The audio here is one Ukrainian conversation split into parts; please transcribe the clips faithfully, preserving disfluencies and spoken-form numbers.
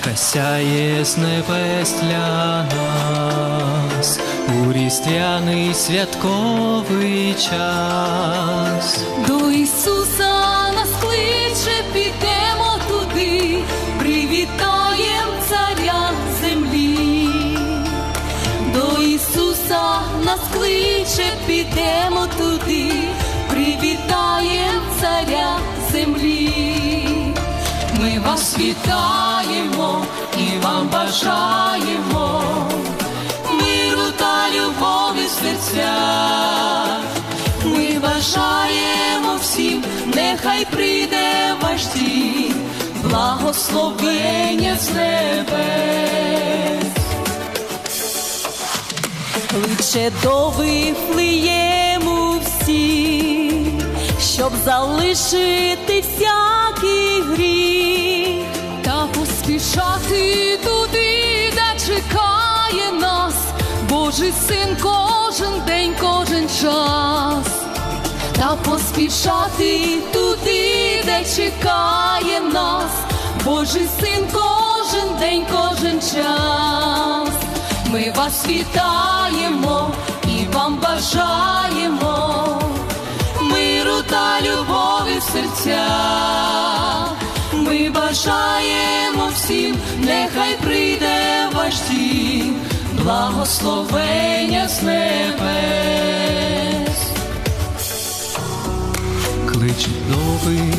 зірка сяє з небес для нас у різдвяний святковий час. До Ісуса нас кличе, підемо туди, привітаєм царя землі. До Ісуса нас кличе, підемо туди, привітаєм царя землі. Ми вас вітаємо і вам бажаємо миру та любові в серцях. Ми бажаємо всім, нехай прийде ваш дім, благословення з небес. Кличе до Вифлеєму всі, щоб залишити всякий гріх та поспішати туди, де чекає нас Божий Син кожен день, кожен час. Та поспішати туди, де чекає нас Божий Син кожен день, кожен час. Ми вас вітаємо і вам бажаємо миру та любові в серцях. Ми бажаємо всім, нехай прийде ваш дім, благословення з небес. Кличуть новий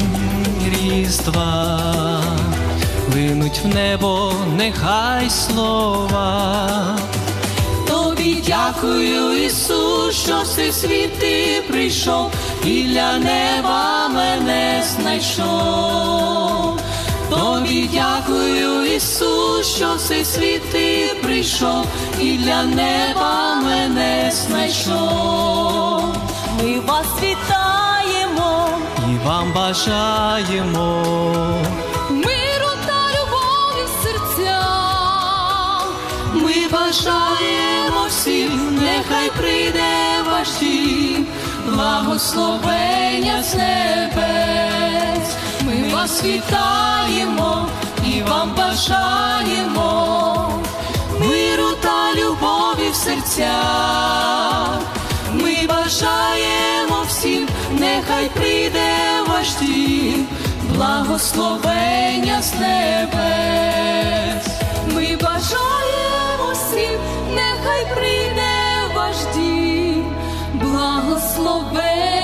Різдва, линуть в небо нехай слова. Тобі дякую, Ісус, що в світ ти прийшов і для неба мене знайшов. Тобі дякую, Ісус, що в світ ти прийшов і для неба мене знайшов. Ми вас вітаємо І вам бажаємо миру та любові в серцях. Ми бажаємо всім, нехай прийде ваш дім, благословення з небес. Ми вас вітаємо і вам бажаємо миру та любові в серцях. Ми бажаємо всім, нехай прийде ваш дім, благословення з небес. Ми бажаємо всім, нехай прийде ваш дім, благословення.